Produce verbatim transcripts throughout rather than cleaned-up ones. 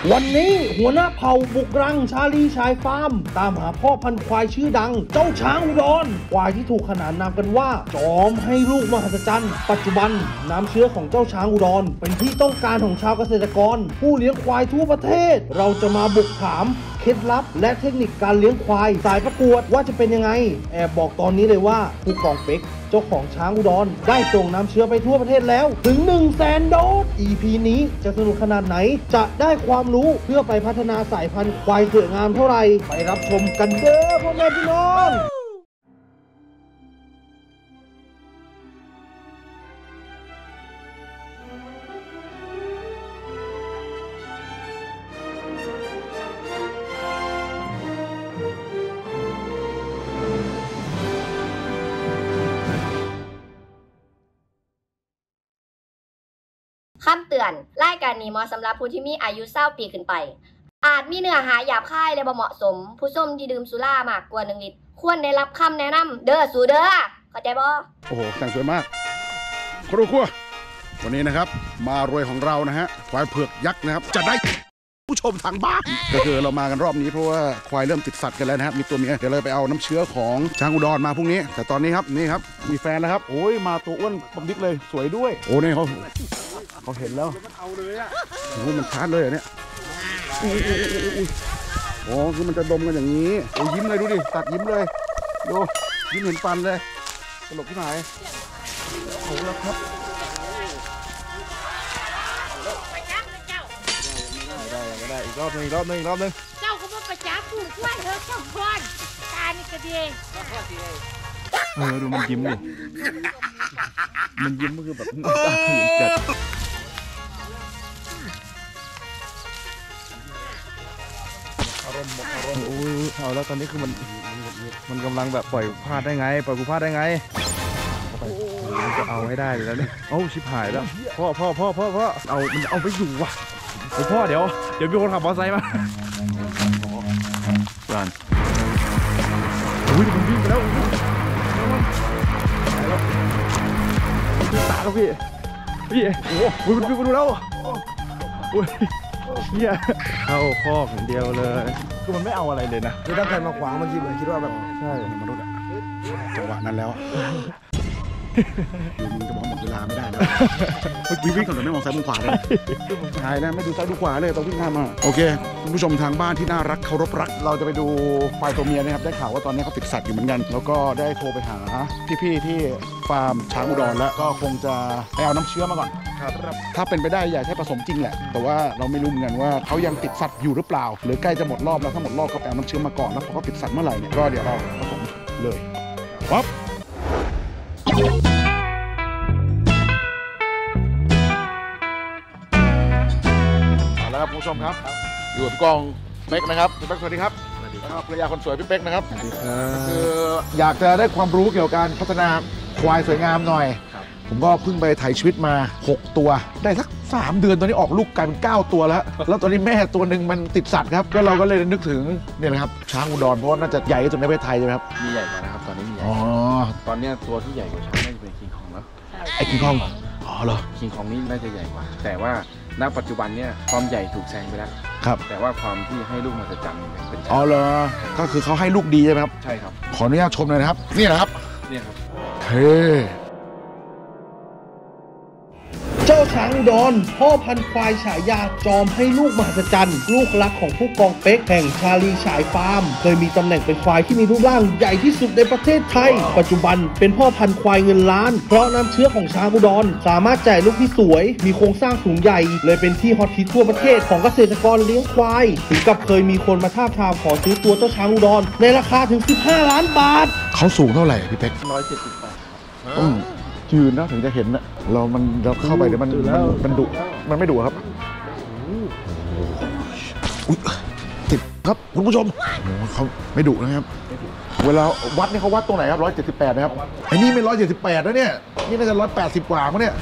วันนี้หัวหน้าเผ่าบุกรังชาลีชายฟาร์มตามหาพ่อพันธุ์ควายชื่อดังเจ้าช้างอุดรควายที่ถูกขนานนามกันว่าจอมให้ลูกมหัศจรรย์ปัจจุบันน้ำเชื้อของเจ้าช้างอุดรเป็นที่ต้องการของชาวเกษตรกรผู้เลี้ยงควายทั่วประเทศเราจะมาบุกถามเคล็ดลับและเทคนิคการเลี้ยงควายสายประกวดว่าจะเป็นยังไงแอบบอกตอนนี้เลยว่าผู้กองเป็กเจ้าของช้างอุดรได้ส่งน้ำเชื้อไปทั่วประเทศแล้วถึง หนึ่งแสน โดส อี พี นี้จะสนุกขนาดไหนจะได้ความรู้เพื่อไปพัฒนาสายพันธุ์ควายสวยงามเท่าไหร่ไปรับชมกันเด้อพ่อแม่พี่น้องคำเตือนรายการนี้เหมาะสำหรับผู้ที่มีอายุเศร้าปีขึ้นไปอาจมีเนื้อหาหยาบคายและบ่เหมาะสมผู้ชมที่ดื่มสุรามากกว่าหนึ่งลิตรควรได้รับคำแนะนำเด้อสูเด้อเข้าใจบ่โอ้โหแต่งสวยมากครูครัววันนี้นะครับมารวยของเรานะฮะควายเผือกยักษ์นะครับจะได้ผู้ชมทางบ้านก็คือเรามากันรอบนี้เพราะว่าควายเริ่มติดสัตว์กันแล้วนะครับมีตัวเมียเดี๋ยวเราไปเอาน้ำเชื้อของช้างอุดรมาพรุ่งนี้แต่ตอนนี้ครับนี่ครับมีแฟนแล้วครับโอ้ยมาตัวอ้วนปั๊มดิ๊กเลยสวยด้วยโอ้เนี่ยเขาเขาเห็นแล้วเอาเลยอ่ะโอ้มันชาร์จเลยอ่ะเนี่ยโอ้คือมันจะดมกันอย่างนี้โอ้ยิ้มเลยดูดิตัดยิ้มเลยดูยิ้มเห็นฟันเลยตลกที่ไหนโอ้แล้วครับได้ได้ได้อีกรอบนึงอีกรอบนึงอีกรอบนึงเจ้าก็มาประจับผู้ช่วยเธอช่องคอนตานี่ก็ดีเออดูมันยิ้มดิมันยิ้มก็คือแบบตาถึงจัดอารมณ์หมดอารมณ์โอ้ยเอาแล้วตอนนี้คือมันมันกำลังแบบปล่อยพลาดได้ไงปล่อยกูพลาดได้ไงมันจะเอาให้ได้เลยแล้วเนี่ยโอ้ชิบหายแล้วพ่อพ่อพ่อพ่อพ่อเอามันเอาไปอยู่ว่ะโอ้พ่อเดี๋ยวเดี๋ยวมีคนขับมอเตอร์ไซค์มาก่อนอุ้ยมันวิ่งไปแล้วตาแล้วพี่พี่โอ้โหมันวิ่งไปดูแล้วโอ้ยเฮียเข้าคอกอย่างเดียวเลยคือมันไม่เอาอะไรเลยนะคือตั้งใจมาขวางมันคิดเหมือนคิดว่าแบบใช่มนุษย์อะจังหวะนั้นแล้วมึงจะบอกหมดเวลาไม่ได้แล้ววิ่งวิ่งก่อนแต่ไม่มองซ้ายมองขวาเลยใช่นะไม่ดูซ้ายดูขวาเลยต้องวิ่งข้ามมาโอเคคุณผู้ชมทางบ้านที่น่ารักเคารพรักเราจะไปดูควายตัวเมียนะครับได้ข่าวว่าตอนนี้เขาติดสัตว์อยู่เหมือนกันแล้วก็ได้โทรไปหาพี่ๆที่ฟาร์มช้างอุดรแล้วก็คงจะไปเอาน้ำเชื้อมาก่อนครับถ้าเป็นไปได้อยากให้ผสมจริงแหละแต่ว่าเราไม่รู้เหมือนกันว่าเขายังติดสัตว์อยู่หรือเปล่าหรือใกล้จะหมดรอบแล้วถ้าหมดรอบก็ไปเอาน้ำเชื้อมาก่อนแล้วพอเขาติดสัตว์เมื่อไหร่เนี่ยก็เดี๋ยวเราผสมเลยปั๊บแล้วครับคุณผู้ชมครับอยู่กับพี่กองเป๊กนะครับพี่เป๊กสวัสดีครับสวัสดีครับภรรยาคนสวยพี่เป๊กนะครับสวัสดีครับคืออยากจะได้ความรู้เกี่ยวกับการพัฒนาควายสวยงามหน่อยผมก็เพิ่งไปถ่ายชีวิตมาหกตัวได้สักสามเดือนตอนนี้ออกลูกกลายเป็นเก้าตัวแล้วแล้วตอนนี้แม่ตัวหนึ่งมันติดสัตว์ครับก็เราก็เลยนึกถึงเนี่ยแหละครับช้างอุดรเพราะว่าน่าจะใหญ่ที่สุดในประเทศไทยใช่ไหมครับมีใหญ่กว่านะครับตอนนี้มีใหญ่ตอนนี้ตัวที่ใหญ่กว่าช้างน่าจะเป็นคิงคองแล้วไอ้คิงคองอ๋อเหรอคิงคองนี่น่าจะใหญ่กว่าแต่ว่าณปัจจุบันเนี่ยความใหญ่ถูกแซงไปแล้วครับแต่ว่าความที่ให้ลูกมาจะจำเป็นอ๋อเหรอก็คือเขาให้ลูกดีใช่ไหมครับใช่ครับขออนุญาตชมเลยนะครับนี่นะครับนี่ครับเฮ้เจ้าช้างอุดรพ่อพันธุ์ควายฉายาจอมให้ลูกมหัศจรรย์ลูกรักของผู้กองเป๊กแห่งชาลีฉายฟาร์มเคยมีตำแหน่งเป็นควายที่มีรูปร่างใหญ่ที่สุดในประเทศไทยปัจจุบันเป็นพ่อพันธุ์ควายเงินล้านเพราะน้ำเชื้อของช้างอุดรสามารถจ่ายลูกที่สวยมีโครงสร้างสูงใหญ่เลยเป็นที่ฮอตฮิตทั่วประเทศของเกษตรกรเลี้ยงควายถึงกับเคยมีคนมาทาบทามขอซื้อตัวเจ้าช้างอุดรในราคาถึงสิบห้าล้านบาทเขาสูงเท่าไหร่พี่เป๊กหนึ่งร้อยเจ็ดสิบแปดยืนนะถึงจะเห็นนะเรามันเราเข้าไปเดี๋ยวมันมันดุมันไม่ดุครับอุ้ยติดครับคุณผู้ชมเขาไม่ดุนะครับเวลาวัดนี่เขาวัดตรงไหนครับร้อยเจ็ดสิบแปดนะครับไอ้นี่ไม่ร้อยเจ็ดสิบแปดนะเนี่ยนี่น่าจะร้อยแปดสิบกว่ามั้งเนี่ย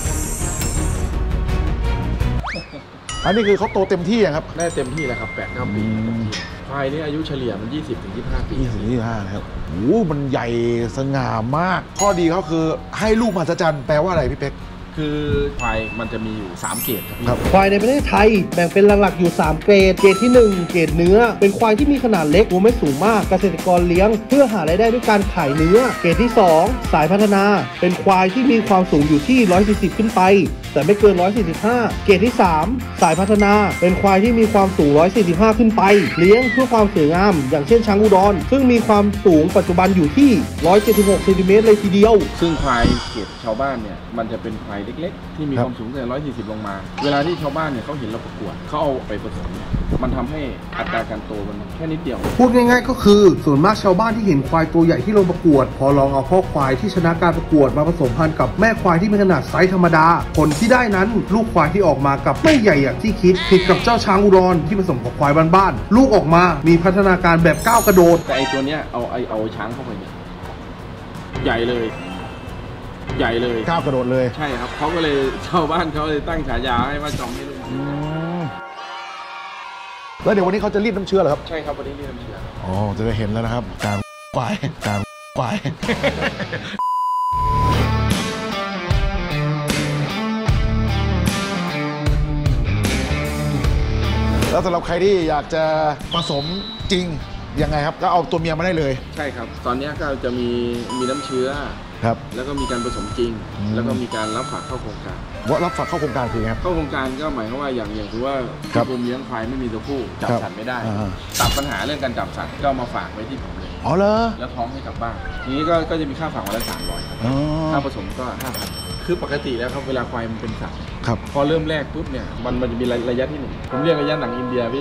อันนี้คือเขาโตเต็มที่ครับได้เต็มที่แล้วครับแปดเก้าปีควายนี่อายุเฉลี่ยมันยี่สิบถึงยี่สิบห้าปียี่สิบถึงยี่สิบห้าครับโอ้มันใหญ่สง่ามากข้อดีเขาคือให้ลูกมหัศจรรย์แปลว่าอะไรพี่เป๊กคือควายมันจะมีอยู่สามเกรดครับพี่ควายในประเทศไทยแบ่งเป็นหลักๆอยู่สามเกรดเกรดที่หนึ่งเกรดเนื้อเป็นควายที่มีขนาดเล็กตัวไม่สูงมากเกษตรกรเลี้ยงเพื่อหารายได้ด้วยการขายเนื้อเกรดที่สองสายพัฒนาเป็นควายที่มีความสูงอยู่ที่หนึ่งร้อยสี่สิบขึ้นไปแต่ไม่เกินหนึ่งร้อยสี่สิบห้าเกรดที่สามสายพัฒนาเป็นควายที่มีความสูงหนึ่งร้อยสี่สิบห้าขึ้นไปเลี้ยงเพื่อความสวยงามอย่างเช่นช้างอุดรซึ่งมีความสูงปัจจุบันอยู่ที่หนึ่งร้อยเจ็ดสิบหกเซนติเมตรเลยทีเดียวซึ่งควายเกรดชาวบ้านเนี่ยมันจะเป็นควายเล็กๆที่มีความสูงตั้งแต่หนึ่งร้อยสี่สิบลงมาเวลาที่ชาวบ้านเนี่ยเขาเห็นเราประกวดเขาเอาไปผสมเนี่ยมันทำให้อัตราการโตมันแค่นิดเดียวพูดง่ายๆก็คือส่วนมากชาวบ้านที่เห็นควายตัวใหญ่ที่ลงประกวดพอลองเอาพ่อควายที่ชนะการประกวดมาผสมพันธุ์กับแม่ควายที่มีขนาดไซส์ธรรมดาผลที่ได้นั้นลูกควายที่ออกมากับไม่ใหญ่อย่างที่คิดผิดกับเจ้าช้างอุดรที่ผสมกับควายบ้านๆลูกออกมามีพัฒนาการแบบก้าวกระโดดแต่ไอตัวเนี้ยเอาไอเอาช้างเข้าไปเนี่ยใหญ่เลยใหญ่เลยก้าวกระโดดเลยใช่ครับเขาก็เลยชาวบ้านเขาเลยตั้งฉายาให้ว่าจอมให้ลูกแล้วเดี๋ยววันนี้เขาจะรีดน้ำเชื้อเหรอครับใช่ครับวันนี้รีดน้ำเชื้ออ๋อจะได้เห็นแล้วนะครับการควายการควายแล้วสำหรับใครที่อยากจะผสมจริงยังไงครับก็เอาตัวเมียมาได้เลยใช่ครับตอนนี้ก็จะมีมีน้ำเชื้อครับแล้วก็มีการผสมจริงแล้วก็มีการรับฝากเข้าโครงการว่ารับฝากเข้าโครงการคือครับเข้าโครงการก็หมายความว่าอย่างอย่างถือว่าผมเลี้ยงควายไม่มีตัวผู้จับสัตว์ไม่ได้ตัดปัญหาเรื่องการจับสัตว์ก็มาฝากไว้ที่ผมเลยอ๋อเหรอแล้วท้องให้กลับบ้านทีนี้ก็ก็จะมีค่าฝากวันละสามร้อยค่าผสมก็ห้าพันคือปกติแล้วครับเวลาควายมันเป็นสัตว์พอเริ่มแรกปุ๊บเนี่ยมันมันจะมีระยะที่หนึ่งผมเรียกระยะหนังอินเดียพี่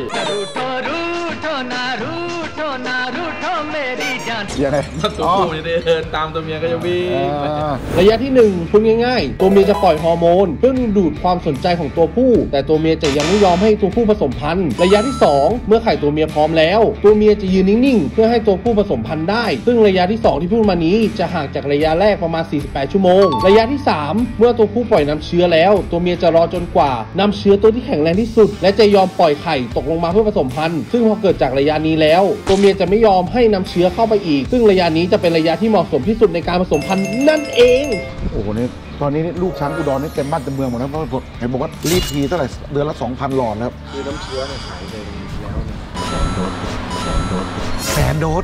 ยังไงตัวผู้จะเดินตามตัวเมียก็จะวิ่งระยะที่หนึ่งพูดง่ายๆตัวเมียจะปล่อยฮอร์โมนเพื่อดึงดูดความสนใจของตัวผู้แต่ตัวเมียจะยังไม่ยอมให้ตัวผู้ผสมพันธุ์ระยะที่สองเมื่อไข่ตัวเมียพร้อมแล้วตัวเมียจะยืนนิ่งๆเพื่อให้ตัวผู้ผสมพันธุ์ได้ซึ่งระยะที่สองที่พูดมานี้จะห่างจากระยะแรกประมาณสี่สิบแปดชั่วโมงระยะที่สามเมื่อตัวผู้ปล่อยน้ำเชื้อแล้วตัวเมียจะรอจนกว่าน้ำเชื้อตัวที่แข็งแรงที่สุดและจะยอมปล่อยไข่ตกลงมาเพื่อผสมพันธุ์ซึ่งพอเกิดจากระยะนี้แล้วตัวเมียจะไม่ยอมให้น้ำเชื้อเข้าไปอีกซึ่งระยะนี้จะเป็นระยะที่เหมาะสมที่สุดในการผสมพันธุ์นั่นเองโอ้โหนี่ตอนนี้ลูกช้างอุดรนี่เต็มบ้านเต็มเมืองหมดแล้วเพราะเห็นบอกว่ารีดทีเท่าไหร่เดือนละ สองพัน หลอดแล้วคือน้ำเชื้อเนี่ยขายไปแล้วเนี่ยแสนโดส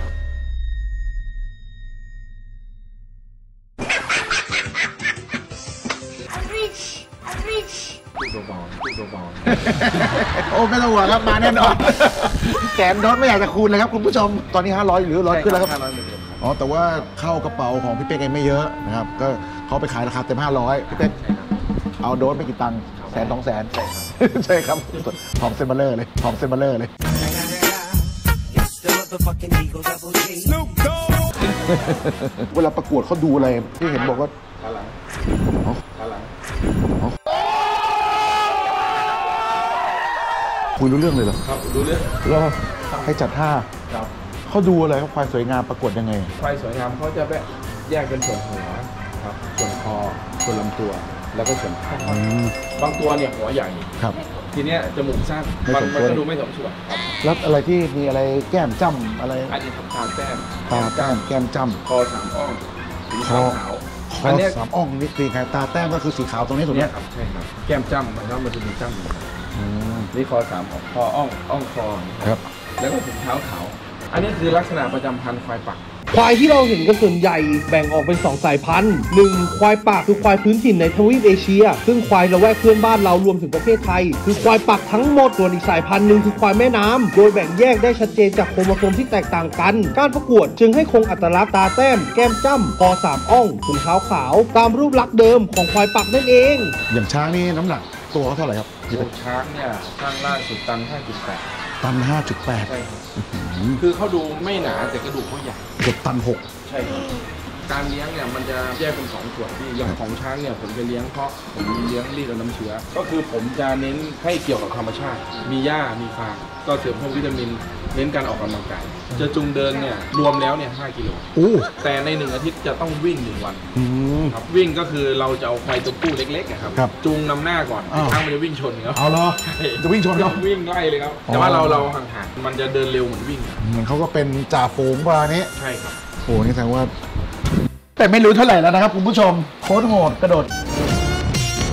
เบาๆเบาๆโอ้ไม่ต้องห่วงครับมาแน่นอนแสนโดสไม่อยากจะคูณเลยครับคุณผู้ชมตอนนี้ห้าร้อยหรือร้อยขึ้นแล้วครับอ๋อแต่ว่าเข้ากระเป๋าของพี่เป๊กเองไม่เยอะนะครับก็เขาไปขายราคาเต็มห้าร้อยพี่เป๊กเอาโดสไปกี่ตังค์แสนสองแสนใช่ครับทองเซมเบอร์เลอร์เลยทองเซมเบอร์เลอร์เลยเวลาประกวดเขาดูอะไรที่เห็นบอกว่าขาหลังขาหลังคุยรู้เรื่องเลยเหรอครับรู้เรื่องแล้วให้จัดท่าครับเขาดูอะไรครับควายสวยงามประกวดยังไงควายสวยงามเขาจะแยกเป็นส่วนหัวครับส่วนคอส่วนลำตัวแล้วก็ส่วนขาบางตัวเนี่ยหัวใหญ่ครับทีเนี้ยจมูกสั้นมันจะดูไม่สมส่วนครับแล้วอะไรที่มีอะไรแก้มจ้ำอะไรอันนี้ทำตาแต้มตาแต้มแก้มจ้ำคอสามอ่องคอขาวคอสามอ่องนี่คือตาแต้มก็คือสีขาวตรงนี้ตรงนี้ครับใช่ครับแก้มจ้ำมันก็มันจะมีจ้ำนี่คอสามอ่องคออ่องอ่องคอครับแล้วก็ถุงเท้าขาวอันนี้คือลักษณะประจำพันธุ์ควายปักควายที่เราเห็นกันส่วนใหญ่แบ่งออกเป็นสองสายพันธุ์หนึ่งควายปักคือควายพื้นถิ่นในทวีปเอเชียซึ่งควายละแวกเพื่อนบ้านเรารวมถึงประเทศไทยคือควายปักทั้งหมดส่วนอีกสายพันธุ์หนึ่งคือควายแม่น้ำโดยแบ่งแยกได้ชัดเจนจากโครโมโซมที่แตกต่างกันการประกวดจึงให้คงอัตลักษณ์ตาแต้มแก้มจ้ำคอสามอ่องถุงเท้าขาวตามรูปลักษณ์เดิมของควายปักนั่นเองอย่างช้างนี่น้ำหนักตัวเขาเท่าไหร่ครับตัวช้างเนี่ยข้างล่างสุดตัน ห้าจุดแปดตัน ห้าจุดแปดใช่ครับคือเขาดูไม่หนาแต่กระดูกเขาใหญ่เกือบตันหกใช่ครับการเลี้ยงเนี่ยมันจะแยกเป็นสองส่วนที่อย่างของช้างเนี่ยผมจะเลี้ยงเพราะผมเลี้ยงรีดเอาน้ำเชื้อก็คือผมจะเน้นให้เกี่ยวกับธรรมชาติมีหญ้ามีฟางก็เสริมพวกวิตามินเน้นการออกกำลังกายจะจูงเดินเนี่ยรวมแล้วเนี่ยห้ากิโลแต่ในหนึ่งอาทิตย์จะต้องวิ่งหนึ่งวันครับวิ่งก็คือเราจะเอาควายตัวผู้เล็กๆครับจูงนำหน้าก่อนช้างมันจะวิ่งชนครับเอาเหรอจะวิ่งชนเขาวิ่งไล่เลยครับแต่ว่าเราเราห่างๆมันจะเดินเร็วเหมือนวิ่งเหมือนเขาก็เป็นจ่าฝูงประมาณนี้ใช่ครับโอ้นี่แสดงว่าแต่ไม่รู้เท่าไหร่แล้วนะครับคุณผู้ชมโค้ดโหดกระโดด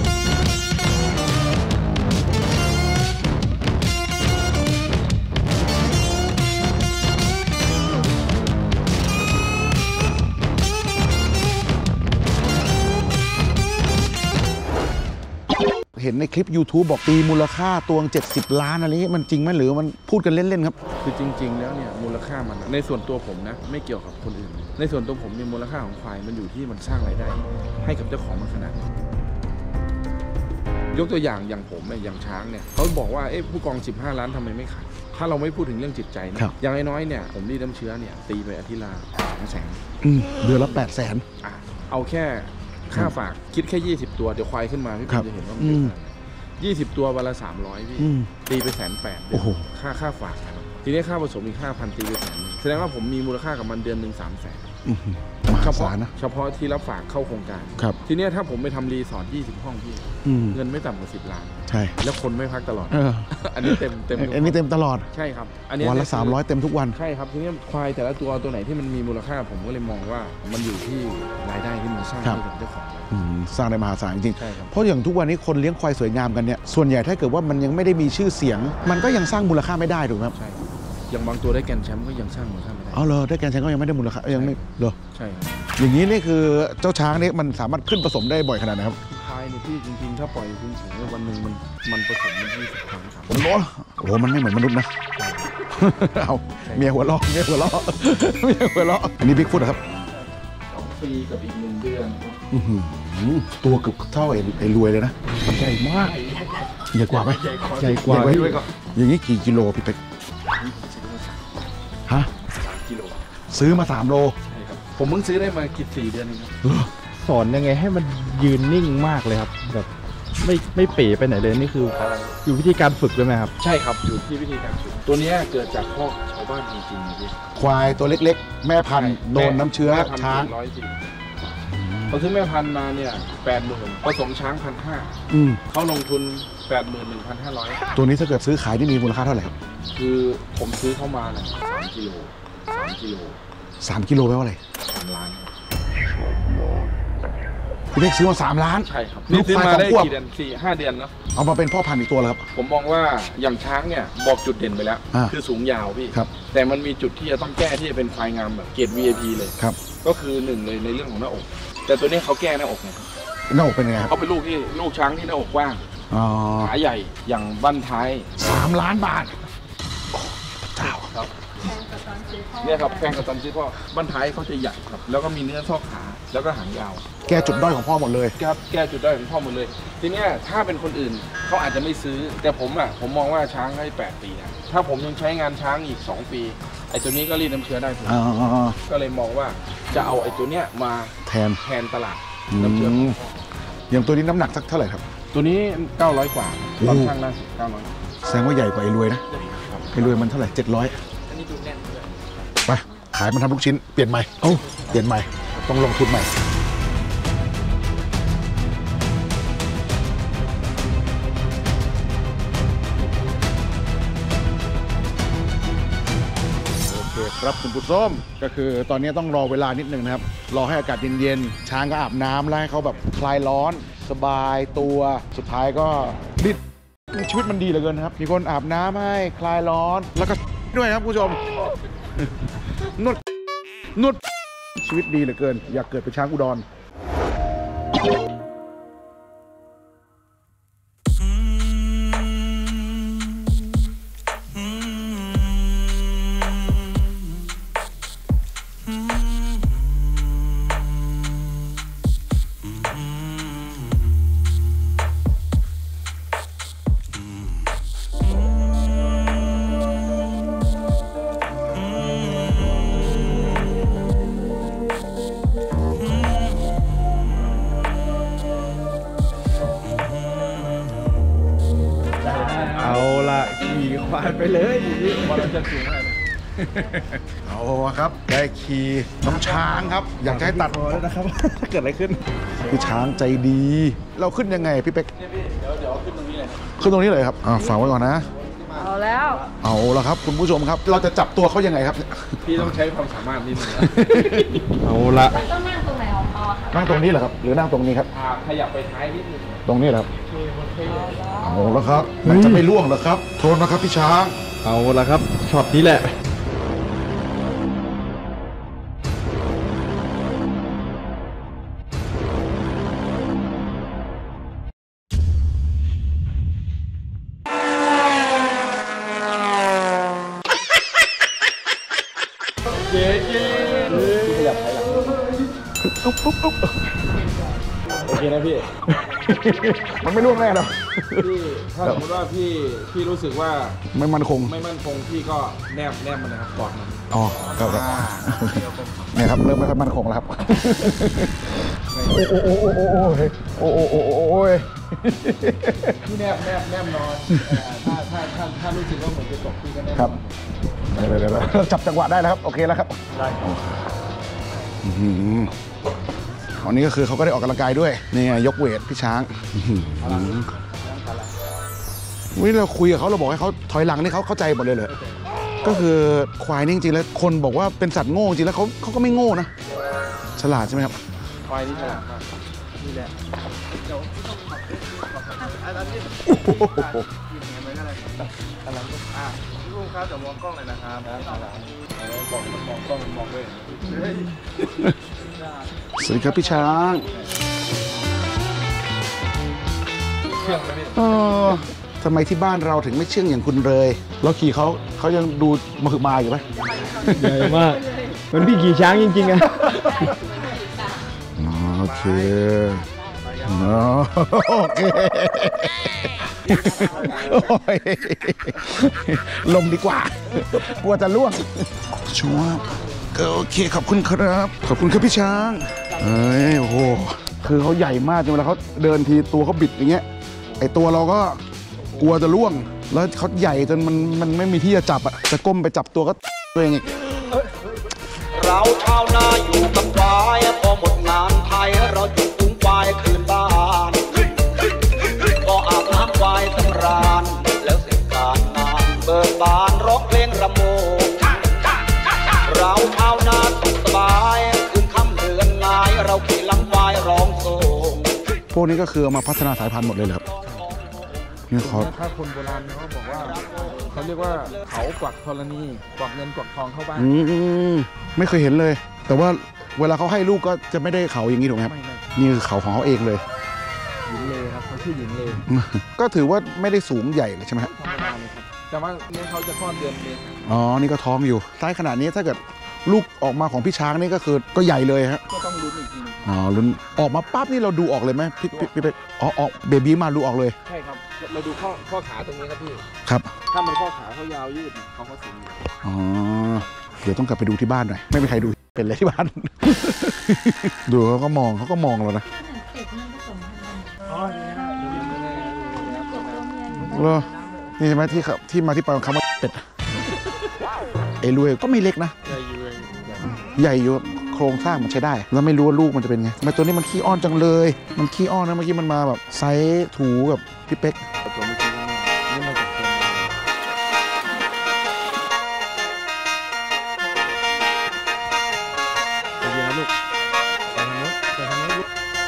ห็นในคลิป YouTube บอกตีมูลค่าตัวเจ็ดสิบล้านอะไรนี้มันจริงไหมหรือมันพูดกันเล่นๆครับคือจริงๆแล้วเนี่ยมูลค่ามันในส่วนตัวผมนะไม่เกี่ยวกับคนอื่นในส่วนตัวผมมีมูลค่าของควายมันอยู่ที่มันสร้างรายได้ให้กับเจ้าของมันขนาดยกตัวอย่างอย่างผมเนี่ยอย่างช้างเนี่ยเขาบอกว่าเอ๊ะผู้กองสิบห้าล้านทำไมไม่ขายถ้าเราไม่พูดถึงเรื่องจิตใจนะอย่างน้อยๆเนี่ยผมรีดน้ำเชื้อเนี่ยตีไปอาทิตย์ละสองแสนเดือนละแปดแสนเอาแค่ค่าฝากคิดแค่ยี่สิบตัวเดี๋ยวควายขึ้นมาพี่ผมจะเห็นว่ามันเยอะยี่สิบตัววันละสามร้อยพี่ตีไปแสนแปดค่าค่าฝากครับทีนี้ค่าผสมอีกห้าพันตีไปแสนแสดงว่าผมมีมูลค่ากับมันเดือนหนึ่งสามแสนเฉพาะนะเฉพาะที่รับฝากเข้าโครงการทีนี้ถ้าผมไปทำรีสอร์ทยี่สิบห้องพี่เงินไม่ต่ำกว่าสิบล้านใช่แล้วคนไม่พักตลอดอันนี้เต็มเต็มอันนี้เต็มตลอดใช่ครับอันนี้วันละสามร้อยเต็มทุกวันใช่ครับทีนี้ควายแต่ละตัวตัวไหนที่มันมีมูลค่าผมก็เลยมองว่ามันอยู่ที่รายได้ที่มันสร้างให้กับเจ้าของสร้างได้มหาศาลจริงเพราะอย่างทุกวันนี้คนเลี้ยงควายสวยงามกันเนี่ยส่วนใหญ่ถ้าเกิดว่ามันยังไม่ได้มีชื่อเสียงมันก็ยังสร้างมูลค่าไม่ได้ถูกไหมครับใช่อย่างบางตัวได้แกรนด์แชมป์ก็ยังสร้างมูลค่าไม่ได้อ๋อเหรอได้แกรนด์แชมป์ก็ยังไม่ได้มูลค่ายังไม่เหรอใช่อย่างนี้นี่คือเจ้าช้างนี่มันสามารถขึ้นผสมได้บ่อยขนาดไหนครับควายเนี่ยพี่จริงๆถ้าปล่อยคุณสูงวันหนึ่งมันมันผสมมันยี่สิบครั้งครับโอ้โหโอ้โหมันไม่เหมือนมนุษย์นะเอาเมียหัวเราะเมียหัวเราะเมียหัวเราะอันนี้บิ๊กฟุตครับสองปีกับอีกหนึ่งเดือนตัวเกือบเท่าไอ้รวยเลยนะใหญ่มากใหญ่กว่าไหมใหญ่กว่าอย่างนี้กี่กิโลพี่เป็กฮะสามกิโลซื้อมาสามโลใช่ครับผมเพิ่งซื้อได้มากี่สี่เดือนเองครับสอนยังไงให้มันยืนนิ่งมากเลยครับแบบไม่ไม่เป๋ไปไหนเลยนี่คืออยู่วิธีการฝึกด้วยไหมครับใช่ครับอยู่ที่วิธีการฝึกตัวนี้เกิดจากพ่อชาวบ้านจริงๆพี่ควายตัวเล็กๆแม่พันธุ์โดนน้ำเชื้อช้างเขาซื้อแม่พันธุ์มาเนี่ยแปดหมื่นผสมช้างพันห้าเขาลงทุนแปดหมื่นหนึ่งพันห้าร้อยตัวนี้ถ้าเกิดซื้อขายที่มีมูลค่าเท่าไหร่ครับคือผมซื้อเข้ามาเนี่ยสามกิโลสามกิโลสามกิโลแปลว่าอะไรสามล้านพี่เล็กซื้อมาสามล้านใช่ครับนี่ซื้อมาได้กี่เดือนสี่ห้าเดือนเนาะเอามาเป็นพ่อพันธุ์อีกตัวแล้วครับผมมองว่าอย่างช้างเนี่ยบอกจุดเด่นไปแล้วคือสูงยาวพี่ครับแต่มันมีจุดที่จะต้องแก้ที่จะเป็นควายงามแบบเกรด วี ไอ พี เลยครับก็คือหนึ่งเลยในเรื่องของหน้าอกแต่ตัวนี้เขาแก้หน้าอกไงหน้าอกเป็นยังไงเขาเป็นลูกที่ลูกช้างที่หน้าอกกว้างขาใหญ่อย่างบั้นท้ายสามล้านบาทเจ้าครับเนี่ยครับแพงกับตอนที่พ่อบั้นท้ายเขาจะใหญ่ครับแล้วก็มีเนื้อซอกขาแล้วก็หางยาวแก้จุดด้อยของพ่อหมดเลยครับแก้จุดด้อยของพ่อหมดเลยทีเนี้ยถ้าเป็นคนอื่นเขาอาจจะไม่ซื้อแต่ผมอ่ะผมมองว่าช้างให้แปดปีนะถ้าผมยังใช้งานช้างอีกสองปีไอ้ตัวนี้ก็รีดน้ำเชื้อได้ผมก็เลยมองว่าจะเอาไอ้ตัวเนี้ยมาแทนแทนตลาดน้ำเชื้ออย่างตัวนี้น้ำหนักสักเท่าไหร่ครับตัวนี้เก้าร้อยกว่าตอนช่างล่าสุดเก้าร้อยแสดงว่าใหญ่กว่าไอ้รวยนะไอ้รวยมันเท่าไหร่เจ็ดร้อยอันนี้ดูแน่นไปขายมันทำลูกชิ้นเปลี่ยนใหม่โอ้เปลี่ยนใหม่ต้องลงทุนใหม่ครับคุณผู้ชมก็คือตอนนี้ต้องรอเวลานิดนึงนะครับรอให้อากาศเย็นๆช้างก็อาบน้ำแล้วให้เขาแบบคลายร้อนสบายตัวสุดท้ายก็ดิชีวิตมันดีเหลือเกินนะครับมีคนอาบน้ำให้คลายร้อนแล้วก็ด้วยครับคุณผู้ชมนวดนวดชีวิตดีเหลือเกินอยากเกิดเป็นช้างอุดรไปเลยมันจะสูงมากเอาครับได้ขี่น้ำช้างครับอยากจะให้ตัดแล้วนะครับเกิดอะไรขึ้นคือช้างใจดีเราขึ้นยังไงพี่เป๊กเดี๋ยวเดี๋ยวขึ้นตรงนี้เลยขึ้นตรงนี้เลยครับอ่าฝากไว้ก่อนนะเอาแล้วเอาละครับคุณผู้ชมครับเราจะจับตัวเขายังไงครับพี่ต้องใช้ความสามารถนิดนึงเอาละต้องนั่งตรงไหนของเขาครับนั่งตรงนี้เหรอครับหรือนั่งตรงนี้ครับขยับไปท้ายนิดนึงตรงนี้ครับเอาละครับมันจะไม่ล่วงหรอครับโทษนะครับพี่ช้างเอาละครับช็อตนี้แหละเจ๊เจ๊พี่ขยับถอยหลังปุ๊บปุ๊บปุ๊บโอเคนะพี่มันไม่ล่วงแน่หรอกพี่ถ้าสมมติว่าพี่พี่รู้สึกว่าไม่มั่นคงไม่มั่นคงพี่ก็แนบแนบมันนะครับกอดมันอ๋อครับเนี่ยครับเริ่มไม่ค่อยมั่นคงแล้วครับโอ้โอ้โอ้โอ้โอ้โอ้โอ้โอ้โอ้โอ้พี่แนบแนบแนบนอนถ้าถ้าถ้าถ้ารู้สึกว่าเหมือนจะตกพี่ก็แนบครับเดี๋ยวเดี๋ยวจับจังหวะได้แล้วครับโอเคแล้วครับได้อันนี้ก็คือเขาก็ได้ออกกำลังกายด้วยนี่ไงยกเวทพี่ช้างวิเราคุยกับเขาเราบอกให้เขาถอยหลังนี่เขาเข้าใจหมดเลยเลยก็คือควายนี่จริงๆแล้วคนบอกว่าเป็นสัตว์โง่จริงแล้วเขาเขาก็ไม่โง่นะฉลาดใช่ไหมครับควายนี่ฉลาดมากนี่แหละอะไรอ่ะลุงครับเดี๋ยวมองกล้องหน่อยนะครับมองมองกล้องมองด้วยสวัสดีครับพี่ช้างเออทำไมที่บ้านเราถึงไม่เชื่องอย่างคุณเลยเราขี่เขาเขายังดูมาคือมาอยู่ไหมใหญ่มากมันพี่ขี่ช้างจริงๆอะโอเคโอเคลงดีกว่ากลัวจะล่วงชัวร์โอเคขอบคุณครับขอบคุณครับพี่ช้างเอ้ยโอ้โหคือเขาใหญ่มากจนเวลาเขาเดินทีตัวเขาบิดอย่างเงี้ยไอตัวเราก็กลัวจะล่วงแล้วเขาใหญ่จนมันมันไม่มีที่จะจับอ่ะจะก้มไปจับตัวก็ตัวเองอีกเราชาวนาอยู่กับควายพอหมดงานไทยเราจุดจุงควายคืนบ้านก็อาบน้ำควายสำราญแล้วเสร็จการงานเบิกบานร้องเพลงรำวงเราชาวนาสุขสบายคืนค่ำเดือนงายเราขี่ลำควายร้องโซ่พวกนี้ก็คือมาพัฒนาสายพันธุ์หมดเลยครับนี่เขาถ้าคนโบราณเขาบอกว่าเขาเรียกว่าเขากวักธรณีกวักเงินกวักทองเข้าบ้านไม่เคยเห็นเลยแต่ว่าเวลาเขาให้ลูกก็จะไม่ได้เขาอย่างนี้ถูกไหมครับนี่คือเขาของเขาเองเลยหญิงเลยครับเขาชื่อหญิงเลยก็ถือว่าไม่ได้สูงใหญ่เลยใช่ไหมครับแต่ว่าเนี่ยเขาจะคลอดเดือนเมษอ๋อนี่ก็ท้องอยู่ใต้ขนาดนี้ถ้าเกิดลูกออกมาของพี่ช้างนี่ก็คือก็ใหญ่เลยฮะก็ต้องลุ้นอีกทีอ๋อลุ้นออกมาปั๊บนี่เราดูออกเลยไหมพี่พี่พี่อ๋อออกเบบี้มาดูออกเลยใช่ครับเราดูข้อข้อขาตรงนี้ครับพี่ครับถ้ามันข้อขาเขายาวยืดเขาก็สูงอ๋อเดี๋ยวต้องกลับไปดูที่บ้านหน่อยไม่มีใครดูเป็นเลยที่บ้านดูเขาก็มองเขาก็มองเรานะแล้วนี่ใช่ไหมที่ที่มาที่ไปของคำว่าเป็ดไอ้รวยก็ไม่เล็กนะใหญ่อยู่โครงสร้างมันใช้ได้แล้วไม่รู้ว่าลูกมันจะเป็นไงทำไมตัวนี้มันขี้อ้อนจังเลยมันขี้อ้อนนะเมื่อกี้มันมาแบบไซส์ถูกับพี่เป๊กตัวเมื่อกี้นี่มาจากเชียงรายโอเคนะลูกไปทางนู้นไปทางนู้นลูก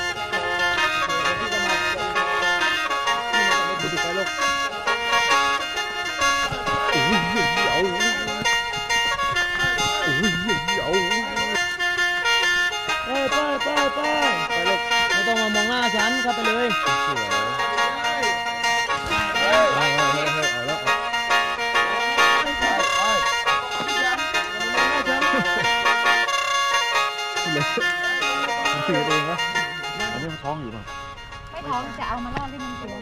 ไปไปลูกโอ้ยเดี๋ยวโอ้ยเดี๋ยวไปไปไปไปไปลูกไม่ต้องมามองหน้าฉันครับไปเลยถือเองวะอันนี้มันท้องอยู่ป่ะไม่ท้องจะเอามาล่อให้มันตัว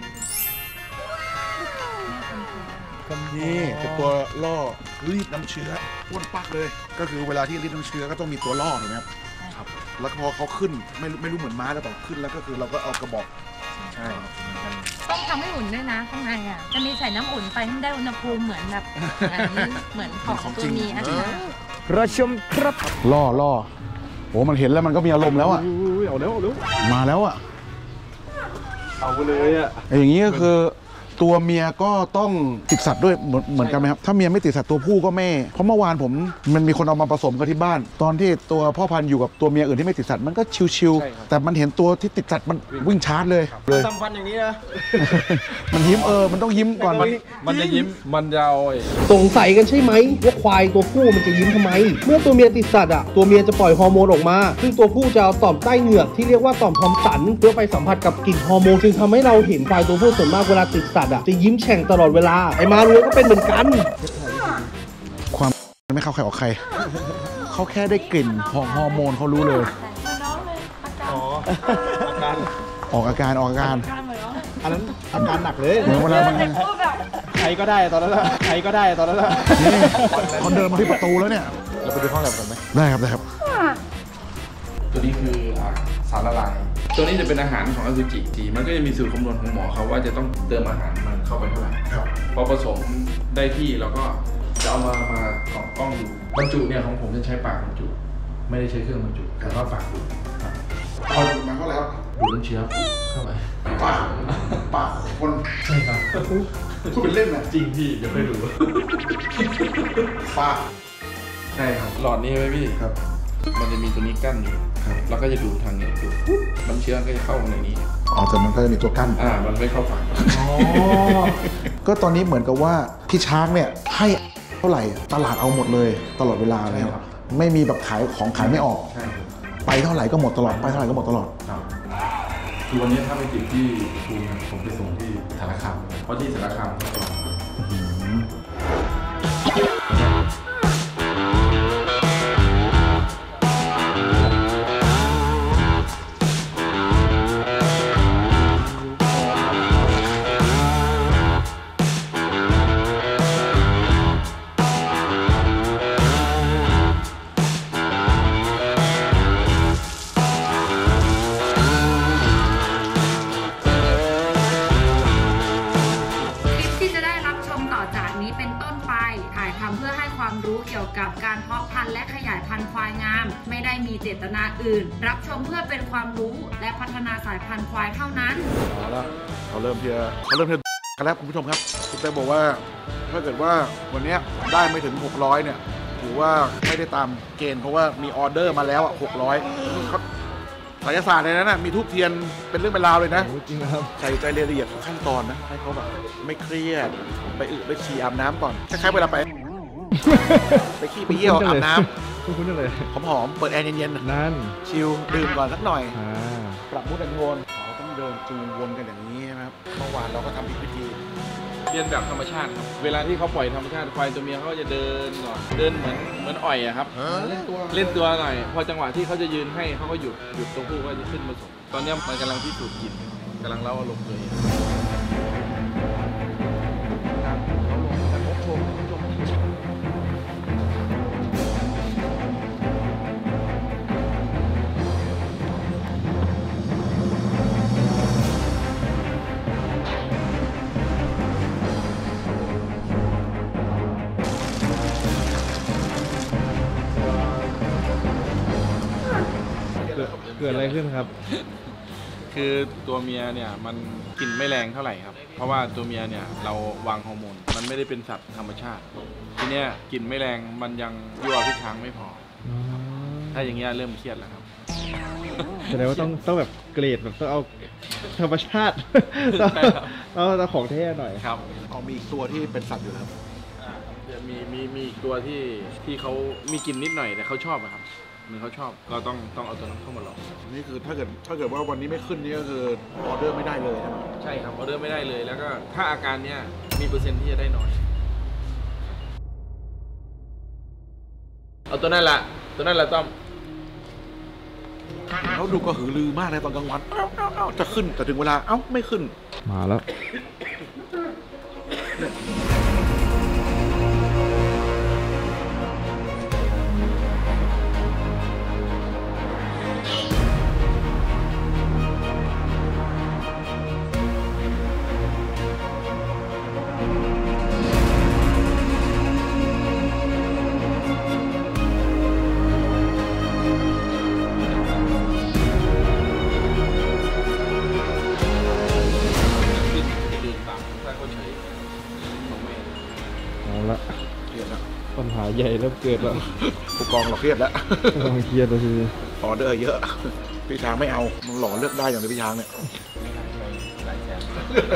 นี่เป็นตัวล่อรีดน้ำเชื้ออ้วนปักเลยก็คือเวลาที่รีดน้ำเชื้อก็ต้องมีตัวล่อถูกไหมครับครับแล้วพอเขาขึ้นไม่ไม่รู้เหมือนม้าแล้วต่อขึ้นแล้วก็คือเราก็เอากระบอกใช่ต้องทำให้อุ่นด้วยนะข้างในอ่ะจะมีใส่น้ำอุ่นไปให้ได้อุณหภูมิเหมือนแบบเหมือนของตัวมีอันนี้ระชมครับล่อล่อโอ้มันเห็นแล้วมันก็มีอารมณ์แล้วอ่ะเอาแล้วเอาแล้วมาแล้วอ่ะเอาไปเลยอ่ะอย่างนี้ก็คือตัวเมียก็ต้องติดสัตว์ด้วยเหมือนเหมือนกันไหมครับถ้าเมียไม่ติดสัตว์ตัวผู้ก็แม่เพราะเมื่อวานผมมันมีคนเอามาผสมกันที่บ้านตอนที่ตัวพ่อพันธุ์อยู่กับตัวเมียอื่นที่ไม่ติดสัตว์มันก็ชิวๆแต่มันเห็นตัวที่ติดสัตว์มันวิ่งชาร์จเลยเลยทำฟันอย่างนี้นะมันยิ้มเออมันต้องยิ้มก่อนมันจะยิ้มมันจะเอาสงสัยกันใช่ไหมว่าควายตัวผู้มันจะยิ้มทำไมเมื่อตัวเมียติดสัตว์อ่ะตัวเมียจะปล่อยฮอร์โมนออกมาซึ่งตัวผู้จะเอาต่อมใต้เหงือกที่เรียกว่าต่อมทอมสันเพื่อไปสัมผัสกับกลิ่นฮอร์โมนจึงทำให้เราเห็นควายตัวผู้ส่วนมากเวลาติดสัตว์จะยิ้มแฉ่งตลอดเวลาไอ้มาเรือก็เป็นเหมือนกันความไม่เข้าใครออกใครขเขาแค่ได้กลิ่นของฮอร์โมนเขารู้เลยอ๋ออาการออกอาการออกอาการอันนั้นอาการหนักเลยเหมือนเวลามันใครก็ได้ตอนนั้นละใครก็ได้ตอนนั้นละนี่เขาเดินมาที่ประตูแล้วเนี่ยเราไปดูห้องแลบกันไหมได้ครับได้ครับตัวนี้คืออ่าสารละลาย ตัวนี้จะเป็นอาหารของอสุจิจีมันก็จะมีสูตรคำนวณของหมอเขาว่าจะต้องเติมอาหารมันเข้าไปเท่าไหร่ครับพอผสมได้ที่เราก็จะเอามามากล่องกล้องดูบรรจุเนี่ยของผมจะใช้ปากบรรจุ ไม่ได้ใช้เครื่องบรรจุแต่ว่าปากดูดครับเอามาเท่าไหร่ครับดูดน้ำเชื้อเข้าไปปากปากคนใช่ครับพูดเป็นเล่นนะจริงพี่เดี๋ยวไปดูปากใช่ครับหลอดนี้ไหมพี่ครับมันจะมีตัวนี้กั้นอยู่ครับแล้วก็จะดูดทางเนี้ยดูดปุ๊บน้ำเชื้อก็จะเข้าในนี้อ๋อแต่มันก็จะมีตัวกั้นอ่ามันไม่เข้าปากก็ตอนนี้เหมือนกับว่าพี่ช้างเนี่ยให้เท่าไหร่ตลาดเอาหมดเลยตลอดเวลาเลยครับไม่มีแบบขายของขายไม่ออกใช่ครับไปเท่าไหร่ก็หมดตลอดไปเท่าไหร่ก็หมดตลอดครับคือวันนี้ถ้าไปติดที่ภูมิผมไปส่งที่สารคามเพราะที่สารคามเขาปลอดคลิปที่จะได้รับชมต่อจากนี้เป็นต้นไปถ่ายทำเพื่อให้ความรู้เกี่ยวกับการเพาะพันธุ์และขยายพันธุ์ควายงาม ไม่ได้มีเจตนาอื่น รับชมเพื่อเป็นความรู้และพัฒนาสายพันธุ์ควายเท่านั้นเอาละเขาเริ่มที่จะเขาเริ่มที่จะกันแล้วคุณผู้ชมครับคุณเต้บอกว่าถ้าเกิดว่าวันนี้ได้ไม่ถึงหกร้อยเนี่ยถือว่าไม่ได้ตามเกณฑ์เพราะว่ามีออเดอร์มาแล้วอ่ะหกร้อยเขาไสยศาสตร์ในนั้นนะมีทุกเทียนเป็นเรื่องเป็นราวเลยนะจริงนะครับใส่ใจรายละเอียดของขั้นตอนนะให้เขาแบบไม่เครียดไปอึไปฉี่อาบน้ำก่อนคล้ายๆเวลาไป ไปขี้ไปเยี่ยวอาบน้คุณคุณเลยำหอมๆเปิดแอร์เย็นนั่นๆชิลดื่มก่อนสักหน่อยอ่าปรับมุดแอนโทนเขาต้องเดินจูงวนกันอย่างนี้ใช่ไหมครับเมื่อวานเราก็ทำอีกวิธีเรียนแบบธรรมชาติครับ เวลาที่เขาปล่อยธรรมชาติควายตัวเมียเขาจะเดินก่อนเดินเหมือนเหมือนอ่อยอะครับเล่นตัวเล่นตัวหน่อย พอจังหวะที่เขาจะยืนให้เขาก็หยุดหยุดตัวผู้ก็จะขึ้นมาส่งตอนนี้มันกำลังพิสูจน์กลิ่นกำลังเล่าอารมณ์ตัวเองเกิดอะไรขึ้นครับคือตัวเมียเนี่ยมันกลิ่นไม่แรงเท่าไหร่ครับ เพราะว่าตัวเมียเนี่ยเราวางฮอร์โมนมันไม่ได้เป็นสัตว์ธรรมชาติ ทีเนี้ยกลิ่นไม่แรงมันยังยั่วพี่ช้างไม่พอ ถ้าอย่างเงี้ยเริ่มเครียดแล้วครับแสดงว่าต้องต้องแบบเกรดแบบต้องเอาธรรมชาติ ต้องใช่ครับเอาเอาของแท้หน่อยครับเอามีอีกตัวที่เป็นสัตว์อยู่แล้วอ่าจะมีมีมีอีกตัวที่ที่เขามีกลิ่นนิดหน่อยแต่เขาชอบอะครับเหมือนเขาชอบเราต้องต้องเอาตัวนั้นเข้ามาลองนี่คือถ้าเกิดถ้าเกิดว่าวันนี้ไม่ขึ้นนี่ก็คือออเดอร์ไม่ได้เลยใช่ไหมใช่ครับออเดอร์ไม่ได้เลยแล้วก็ถ้าอาการเนี้ยมีเปอร์เซ็นต์ที่จะได้น้อย เอาตัวนั้นละตัวนั้นละต้อมเขาดูกระหือรือมากเลยตอนกลางวันเอ้าเอ้าเอ้าจะขึ้นแต่ถึงเวลาเอ้าไม่ขึ้นมาแล้วดื่มตามถ้าเขาเฉยของแม่เอาละเครียดแล้วปัญหาใหญ่เริ่มเกิดแล้วผู้กองเราเครียดแล้วกำลังเครียดเลยทีนี้ออเดอร์เยอะ พี่ช้างไม่เอามันหล่อเลือกได้อย่างเดียวพี่ช้างเนี่ยหลายแสน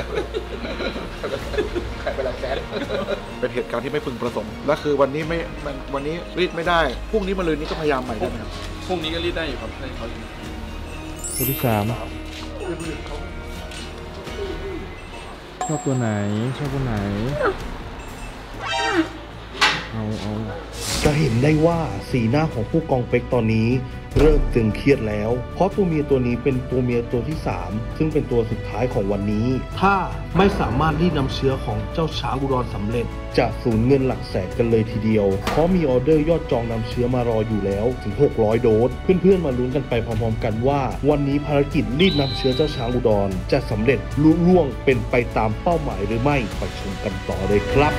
ขายไปหลายแสนเป็นเหตุการณ์ที่ไม่พึงประสงค์และคือวันนี้ไม่มันวันนี้รีดไม่ได้พรุ่งนี้มาเลยนี้ก็พยายามใหม่ได้ไหมครับพรุ่งนี้ก็รีดได้อยู่ครับให้เขาอยู่ตัวที่สามชอบตัวไหนชอบตัวไหนเอาเอาจะเห็นได้ว่าสีหน้าของผู้กองเป็กตอนนี้เริ่มตึงเครียดแล้วเพราะตัวเมียตัวนี้เป็นตัวเมียตัวที่สามซึ่งเป็นตัวสุดท้ายของวันนี้ถ้าไม่สามารถรีดน้ำเชื้อของเจ้าช้างอุดรสำเร็จจะสูญเงินหลักแสนกันเลยทีเดียวเพราะมีออเดอร์ยอดจองน้ำเชื้อมารออยู่แล้วถึงหกร้อยโดสเพื่อนๆมาลุ้นกันไปพร้อมๆกันว่าวันนี้ภารกิจรีดน้ำเชื้อเจ้าช้างอุดรจะสำเร็จลุล่วงเป็นไปตามเป้าหมายหรือไม่ไปชมกันต่อเลยครับ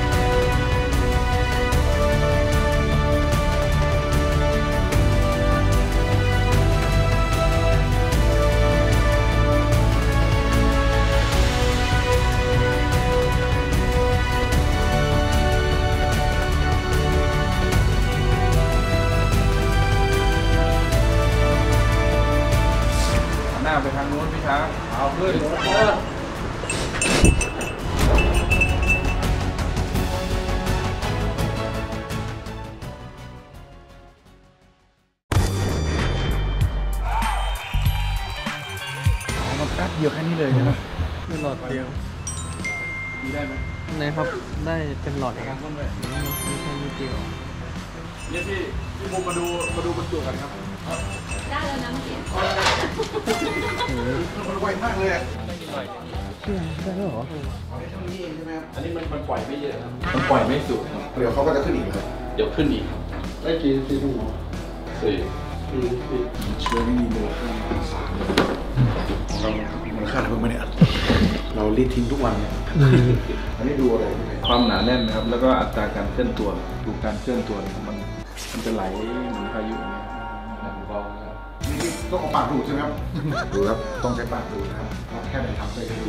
หน้าไปทางนู้นพี่ช้างเอาขึ้นมันแป๊บเดียวแค่นี้เลยใช่ไหมเป็นหลอดเดียวมีได้ไหมนะครับได้เป็นหลอดครับมีแค่นิดเดียวเนี่ยพี่พี่มุมมาดูมาดูบรรจุกันครับได้แล้วน้ำเสียมันไวมากเลยอ่ะเชื่อได้แล้วเหรออันนี้มันมันปล่อยไม่เยอะครับมันปล่อยไม่สุดครับเดี๋ยวเขาก็จะขึ้นอีกเลยเดี๋ยวขึ้นอีกครับได้กี่ซีซั่นหรอสี่สี่สี่เชื้อไม่มีมูลค่าสามเรามูลค่าอะไรเพิ่มมาเนี่ยเรารีดทิ้งทุกวันเนี่ยอันนี้ดูอะไรความหนาแน่นนะครับ แล้วก็อัตราการเคลื่อนตัวดูการเคลื่อนตัวมันมันจะไหลเหมือนพายุเนี่ยแรงเบาครับนี่ต้องเอาปากดูดใช่ไหมครับ ดูครับ ต้องใช้ปากดูดนะครับแค่ไหนทำได้ก็ดู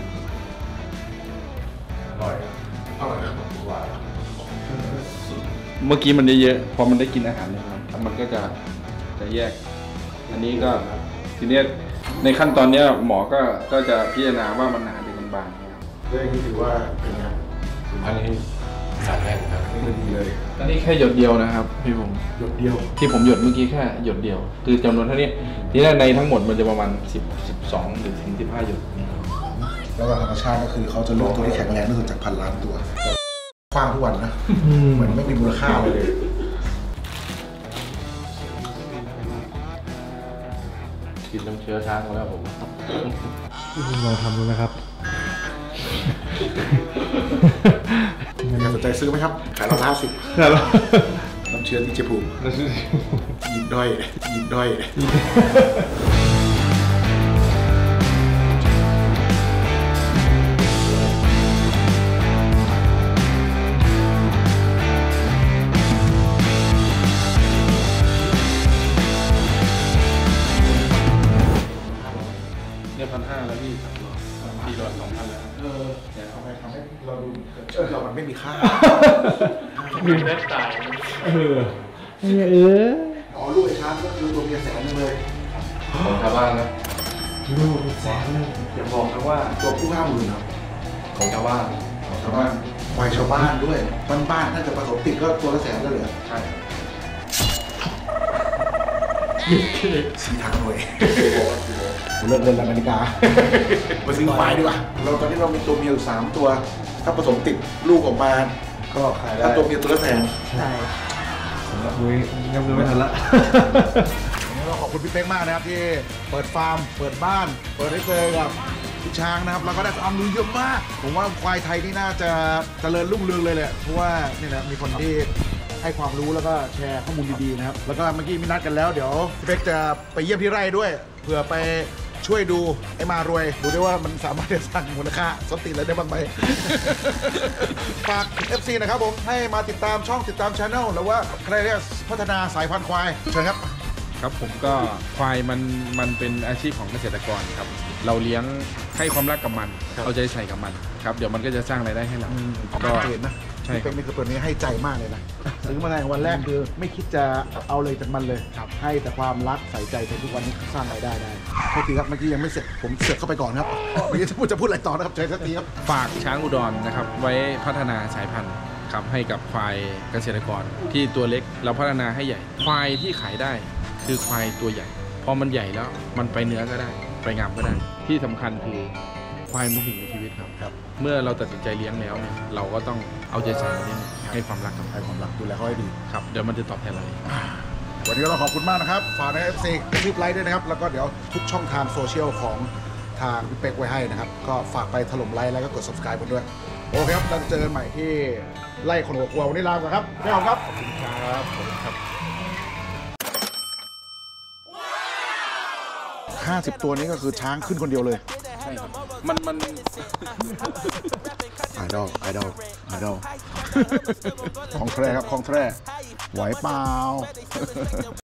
อร่อยอร่อยนะหวานเมื่อกี้มันเยอะๆพอมันได้กินอาหารเนี่ยครับมันก็จะจะแยก อันนี้ก็ทีเนี้ยในขั้นตอนเนี้ยหมอก็ก็จะพิจารณาว่ามันหนาหรือมันบางนะครับเรื่องนี้ถือว่าเป็นไงอันนี้สารแรกครับนี่ดีเลยอันนี้แค่หยดเดียวนะครับพี่ผมหยดเดียวที่ผมหยดเมื่อกี้แค่หยดเดียว คือจำนวนเท่านี้ทีนี้ในทั้งหมดมันจะประมาณสิบ สิบสองหรือถึงสิบห้าหยดแล้วก็ธรรมชาติก็คือเขาจะเลือกตัวที่แข็งแรงที่สุดจากพันล้านตัวคว้างทุกวันนะเหมือนไม่มีมูลค่าเลยกินน้ำเชื้อช้างมาแล้วผมลองทำดูนะครับใครสนใจซื้อไหมครับ ขายราคาสิบน้ำเชื้อที่เจภูมิยิบด้อยยิบด้อยเนี่ยพันห้าแล้วพี่สี่ร้อยสองพันแล้วเออเนี่ยทำไมทำให้เราดูเออเรามันไม่มีค่ามีแม่ตายเออเอออ๋อลูกไอ้ช้างก็คือตัวเมียแสนนึงเลยของชาวบ้านนะลูกแสนเลยอย่าบอกนะว่าตัวผู้ห้าหมื่นครับของชาวบ้านของชาวบ้านควายชาวบ้านด้วยบ้านบ้านถ้าเกิดผสมติดก็ตัวละแสนก็เหลือใช่สีทางหน่วยเลิกเล่นแล้วนาฬิกามาซื้อควายดีกว่าเราตอนนี้เรามีตัวเมียอยู่สามตัว ถ้าผสมติดลูกออกมาก็ขายได้ถ้าตัวเมียตัวละแสนใช่สำหรับมุ้ยยังไม่ทันละเราขอบคุณพี่เป๊กมากนะครับที่เปิดฟาร์ม เปิดบ้าน เปิดให้เจอกับพี่ช้างนะครับเราก็ได้ความรู้เยอะมาก ผมว่าควายไทยนี่น่าจะเจริญรุ่งเรืองเลยแหละเพราะว่านี่นะมีคนที่ให้ความรู้แล้วก็แชร์ข้อมูลดีๆนะครับแล้วก็เมื่อกี้มีนัดกันแล้วเดี๋ยวพี่เป๊กจะไปเยี่ยมที่ไร่ด้วยเผื่อไปช่วยดูไอ้มารวยดูได้ว่ามันสามารถจะสร้างมูลค่าสติอะไรได้บ้างไหม ฝาก เอฟ ซี นะครับผมให้มาติดตามช่องติดตามช anel หรือว่าใครเรียกพัฒนาสายพันธุ์ควายเชิญครับครับผมก็ควายมันมันเป็นอาชีพของเกษตรกรครับเราเลี้ยงให้ความรักกับมันเอาใจใส่กับมันครับเดี๋ยวมันก็จะสร้างรายได้ให้เราก็เห็นนะใช่ครับเป็นนี่คือตัวนี้ให้ใจมากเลยนะซื้อมาในวันแรกคือไม่คิดจะเอาเลยจากมันเลยให้แต่ความรักใส่ใจจนทุกวันนี้สร้างรายได้ได้โทษทีครับเมื่อกี้ยังไม่เสร็จผมเสือกเข้าไปก่อนครับเมื่อกี้จะพูดจะพูดอะไรต่อนะครับเชิญสักทีครับฝากช้างอุดรนะครับไว้พัฒนาสายพันธุ์ครับให้กับควายเกษตรกรที่ตัวเล็กเราพัฒนาให้ใหญ่ ควายที่ขายได้คือควายตัวใหญ่พอมันใหญ่แล้วมันไปเนื้อก็ได้ไปงามก็ได้ที่สำคัญคือควายเป็นสิ่งมีชีวิตครับครับ เมื่อเราตัดสินใจเลี้ยงแล้วเนี่ยเราก็ต้องเอาใจใส่นิดนึงให้ความรักกับให้ความรักดูแลเขาให้ดีครับเดี๋ยวมันจะตอบแทนเราเองวันนี้เราขอบคุณมากนะครับฝากใน เอฟ ซี กระซิบไลค์ด้วยนะครับแล้วก็เดี๋ยวทุกช่องทางโซเชียลของทางพี่เป๊กไว้ให้นะครับก็ฝากไปถล่มไลค์แล้วก็กด ซับสไครบ์ กันด้วยโอเคครับเราจะเจอกันใหม่ที่ไล่คนหัวกลัววันนี้ลาไปก่อนครับไม่เอาครับขอบคุณครับขอบคุณครับห้าสิบตัวนี้ก็คือช้างขึ้นคนเดียวเลยใช่ครับมันมันไอดอลไอดอลไอดอลของแท้ครับของแท้ไหวเปล่า